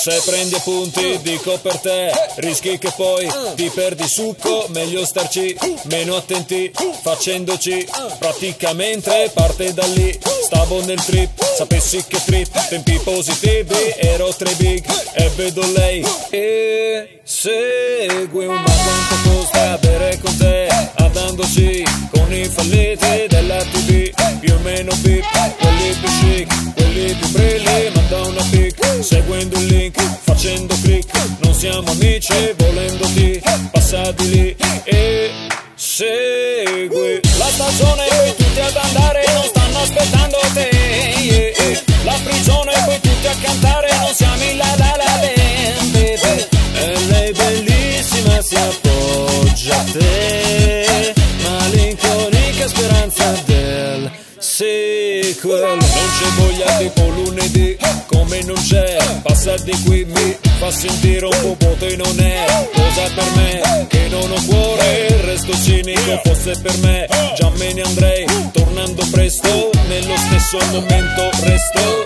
Se prendi appunti dico per te, rischi che poi ti perdi succo, meglio starci meno attenti facendoci pratica mentre parte da lì. Stavo nel trip, sapessi che trip, tempi positivi, ero tre big e vedo lei e segue un ma quanto costa bere con te, andandoci con i falliti della TV, più o meno bip, quelli più chic, quelli più brilli, manda una pic, seguendo il link, facendo click, non siamo amici, volendo ti passa di lì e segui la stagione, poi tutti ad andare, non stanno aspettando te, la prigione, poi tutti a cantare, non siamo in la la la land, e lei bellissima si appoggia a te, malinconica speranza del sequel. Non c'è voglia tipo lunedì, come non c'è, passa di qui mi fa sentire un po' vuoto e non è cosa per me, che non ho cuore, il resto cinico, fosse per me già me ne andrei, tornando presto, nello stesso momento resto.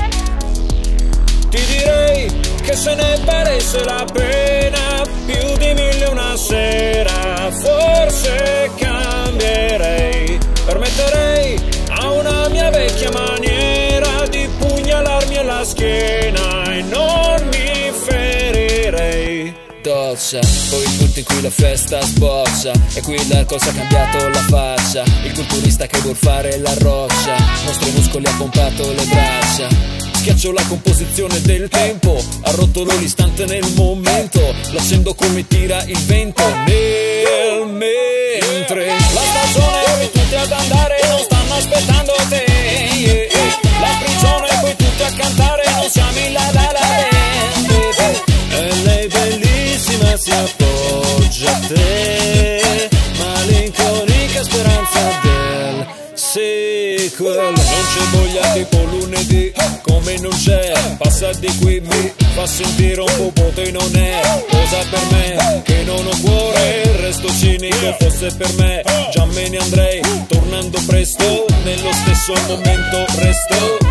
Ti direi che se ne valesse la pena, più di 1000 una sera, forse cambierei, permetterei a una mia vecchia maniera di pugnalarmi alla schiena e non mi ferirei. Doccia, poi il punto in cui la festa sboccia, e qui la cosa ha cambiato la faccia, il culturista che vuol fare la roccia, nostri muscoli ha pompato le braccia, schiaccio la composizione del tempo, arrotolo l'istante nel momento, l'accendo come tira il vento nel mentre la stagione, poi tutti ad andare, non stanno aspettando te, la prigione, poi tutti a cantare, non siamo in la la la land, e lei bellissima si appoggia a te, malinconica speranza del sequel. Non c'è voglia tipo lunedì, come non c'è, passa di qui mi fa sentire un po' vuoto e non è cosa per me, che non ho cuore, il resto cinico, fosse per me già me ne andrei, tornando presto, nello stesso momento resto.